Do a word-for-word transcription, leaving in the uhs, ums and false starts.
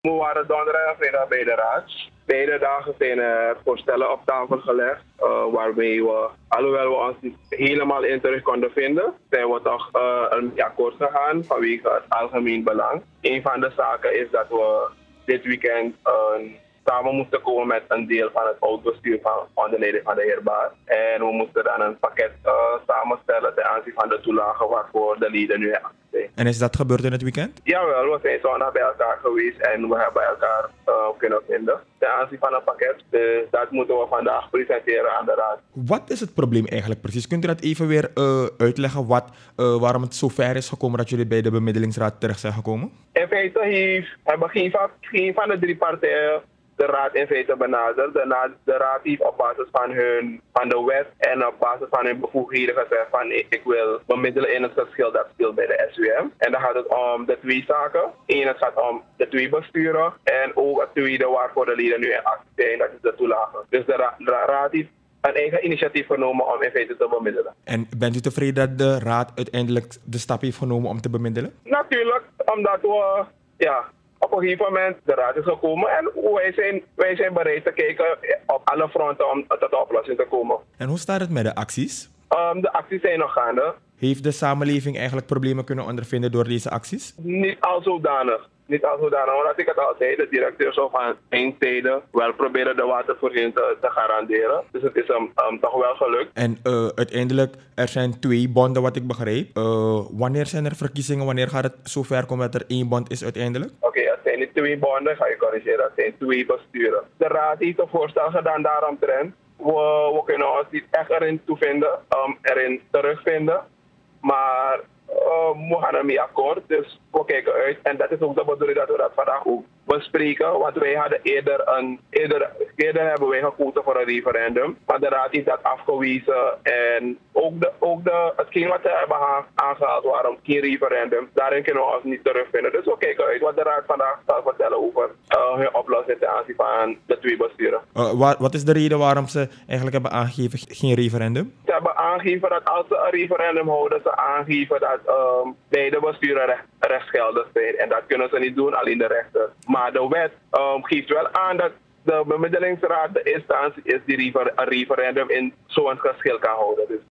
We waren donderdag en vrijdag bij de raad. Beide dagen zijn er voorstellen op tafel gelegd, uh, waarmee we, alhoewel we ons niet helemaal in terug konden vinden, zijn we toch uh, een akkoord gegaan vanwege het algemeen belang. Een van de zaken is dat we dit weekend uh, samen moesten komen met een deel van het oud-bestuur van onder leiding van de heer Baas. En we moesten dan een pakket uh, samenstellen ten aanzien van de toelagen waarvoor de leden nu hebben. En is dat gebeurd in het weekend? Jawel, we zijn zondag bij elkaar geweest en we hebben elkaar uh, kunnen vinden ten aanzien van een pakket. Dus dat moeten we vandaag presenteren aan de raad. Wat is het probleem eigenlijk precies? Kunt u dat even weer uh, uitleggen wat, uh, waarom het zo ver is gekomen dat jullie bij de bemiddelingsraad terecht zijn gekomen? In feite heeft, hebben geen van, geen van de drie partijen de raad in feite benaderd. De, na, de raad heeft op basis van, hun, van de wet en op basis van hun bevoegdheden gezegd van ik, ik wil bemiddelen in het verschil dat speelt bij de S W M. En dan gaat het om de twee zaken. Eén, het gaat om de twee besturen en ook het tweede waarvoor de leden nu in actie zijn, dat is de toelage. Dus de, ra, de raad heeft een eigen initiatief genomen om in feite te bemiddelen. En bent u tevreden dat de raad uiteindelijk de stap heeft genomen om te bemiddelen? Natuurlijk, omdat we, ja, op een gegeven moment de raad is gekomen en wij zijn, wij zijn bereid te kijken op alle fronten om tot de oplossing te komen. En hoe staat het met de acties? Um, de acties zijn nog gaande. Heeft de samenleving eigenlijk problemen kunnen ondervinden door deze acties? Niet al zodanig. Niet al zodanig, want als ik het al zei, de directeur zou van eenzijde wel proberen de watervoorziening te, te garanderen. Dus het is hem um, toch wel gelukt. En uh, uiteindelijk, er zijn twee bonden wat ik begreep. Uh, wanneer zijn er verkiezingen? Wanneer gaat het zover komen dat er één bond is uiteindelijk? Oké, okay, het zijn niet twee bonden, ga je corrigeren. Het zijn twee besturen. De raad heeft een voorstel gedaan daaromtrent. We, we kunnen ons niet echt erin toevinden, um, erin terugvinden. Maar uh, we gaan ermee akkoord, dus we kijken uit. En dat is ook de bedoeling dat we dat vandaag ook bespreken. Want wij hadden eerder een, eerder, eerder hebben wij gekozen voor een referendum. Maar de raad heeft dat afgewezen. En ook, de, ook de, hetgeen wat ze hebben aangehaald, waarom geen referendum, daarin kunnen we ons niet terugvinden. Dus we kijken uit wat de raad vandaag zal vertellen over uh, hun oplossing ten aanzien van de twee besturen. Uh, wat, wat is de reden waarom ze eigenlijk hebben aangegeven geen referendum? Ze hebben aangegeven dat als ze een referendum houden, ze aangeven dat um, beide besturen recht, rechtsgeldig zijn. En dat kunnen ze niet doen, alleen de rechter. Maar de wet um, geeft wel aan dat de bemiddelingsraad de instantie is die refer- een referendum in zo'n geschil kan houden. Dus